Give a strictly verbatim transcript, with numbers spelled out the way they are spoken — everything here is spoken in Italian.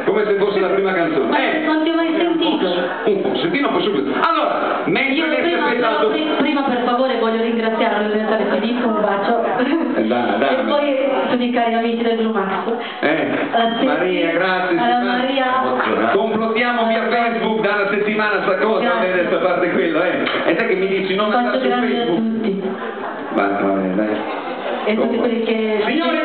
come se fosse la prima canzone. Ma Eh, non ti ho mai sentito. un po', sentino un po' subito. Allora, mentre Io lei si è prima, aspettato... prima, prima per favore voglio ringraziare l'università Filippo, un bacio. Eh, dai, dai, e poi tutti i cari amici del Blue Max. Eh, Alla Maria, grazie. alla Stefano. Maria. Complottiamo via Facebook da una settimana sta cosa, Grazie. a questa parte quello, eh. E te che mi dici non andare Bacio su grande a Facebook? tutti. Va, va bene, dai. E tutti quelli che... Signori,